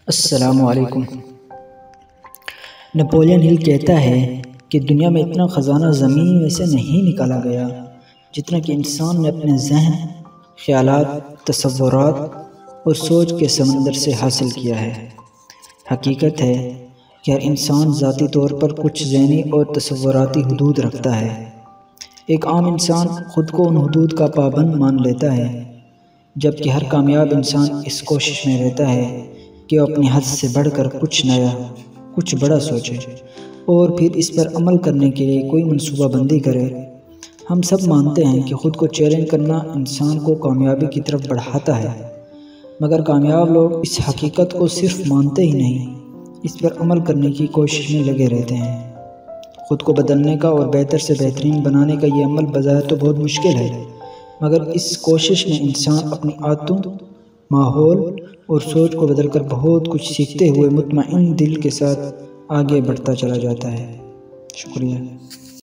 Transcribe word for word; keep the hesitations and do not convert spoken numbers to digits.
السلام علیکم۔ نپولین ہل کہتا ہے کہ دنیا میں اتنا خزانہ زمین میں سے نہیں نکالا گیا جتنا کہ انسان نے اپنے ذہن، خیالات، تصورات اور سوچ کے سمندر سے حاصل کیا ہے۔ حقیقت ہے کہ ہر انسان ذاتی طور پر کچھ ذہنی اور تصوراتی حدود رکھتا ہے۔ ایک عام انسان خود کو ان حدود کا پابند مان لیتا ہے، جبکہ ہر کامیاب انسان اس کوشش میں رہتا ہے کہ وہ اپنی حد سے بڑھ کر کچھ نیا، کچھ بڑا سوچے اور پھر اس پر عمل کرنے کے لیے کوئی منصوبہ بندی کرے۔ ہم سب مانتے ہیں کہ خود کو چیلنج کرنا انسان کو کامیابی کی طرف بڑھاتا ہے، مگر کامیاب لوگ اس حقیقت کو صرف مانتے ہی نہیں، اس پر عمل کرنے کی کوشش میں لگے رہتے ہیں۔ خود کو بدلنے کا اور بہتر سے بہترین بنانے کا یہ عمل بظاہر تو بہت مشکل ہے، مگر اس کوشش میں انسان اپنی عادتوں، ماحول اور سوچ کو بدل کر بہت کچھ سیکھتے ہوئے مطمئن دل کے ساتھ آگے بڑھتا چلا جاتا ہے۔ شکریہ۔